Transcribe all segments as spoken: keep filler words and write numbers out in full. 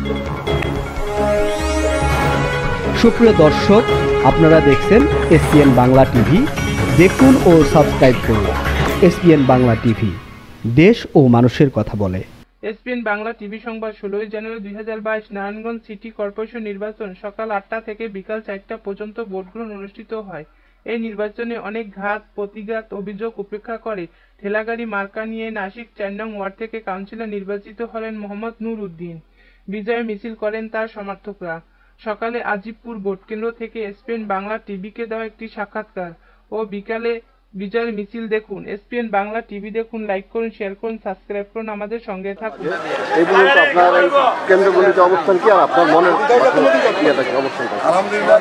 সুপ্রিয় দর্শক, আপনারা দেখছেন এসপিএন বাংলা টিভি। দেখুন ও সাবস্ক্রাইব করুন এসপিএন বাংলা টিভি, দেশ ও মানুষের কথা বলে। এসপিএন বাংলা টিভি সংবাদ ষোলোই জানুয়ারি দুই হাজার বাইশ নারায়ণগঞ্জ সিটি কর্পোরেশন নির্বাচন সকাল আটটা থেকে বিকাল চারটা পর্যন্ত ভোটগ্রহণ অনুষ্ঠিত হয়। এই নির্বাচনে অনেক ঘাত প্রতিঘাত অভিযোগ উপেক্ষা করে ঠেলাগাড়ি মার্কা নিয়ে নাসিক চার নং ওয়ার্ড থেকে কাউন্সিলর নির্বাচিত হলেন মোহাম্মদ নূর উদ্দিন। বিজয় মিছিল করেন তার সমর্থকরা। সকালে আজিবপুর ভোটকেন্দ্র থেকে এসপিএন বাংলা টিভিকে দেওয়া একটি সাক্ষাৎকার ও বিকালে বিজয়ের মিছিল দেখুন। এসপিএন বাংলা টিভি দেখুন, লাইক করুন, শেয়ার করুন, সাবস্ক্রাইব করুন, আমাদের সঙ্গে থাকুন। এই পর্যন্ত আপনার এই কেন্দ্রগুলিতে অবস্থান কি আর আপনার মনের অবস্থান? আলহামদুলিল্লাহ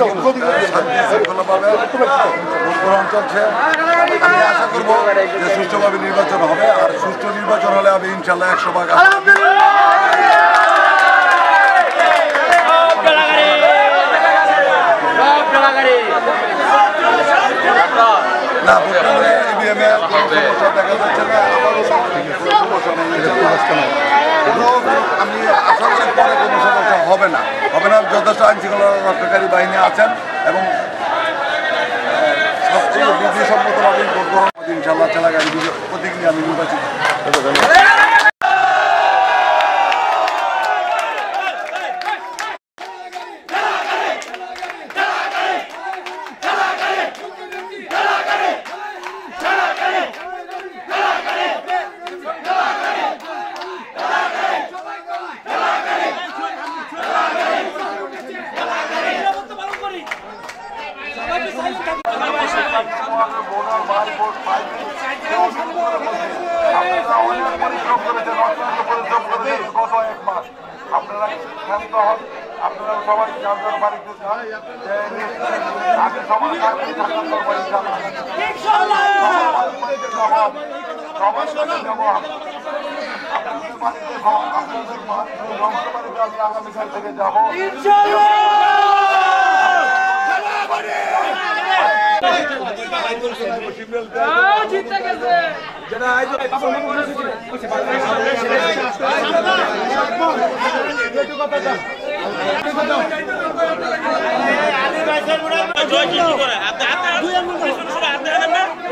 চলছে। আমি আশা করব যে সুষ্ঠুভাবে নির্বাচন হবে, আর সুষ্ঠু নির্বাচন হলে আমি ইনশাল্লাহ একশো ভাগ না ইভিএমে সমস্যা দেখা যাচ্ছে না, আমারও সমস্যা নেই। আমি আশা করি পরে কোনো সমস্যা হবে না হবে না যথেষ্ট আইন শৃঙ্খলা রক্ষাকারী বাহিনী আছেন এবং সবচেয়ে বিধিসম্মতভাবে ভোট গ্রহণ ইনশাল্লাহ চালাগাড়ি প্রতীক নিয়ে আমি নির্বাচিত। আপনারা শান্ত হন, আপনারা সবাই আপনার বাড়িতে যান, আগে সবার কাছে থাকার পর সবার কাছে যাবো। আপনাদের বাড়িতে আপনাদের বাড়িতে আমি আগামীকাল থেকে যাবো। জয় কি করে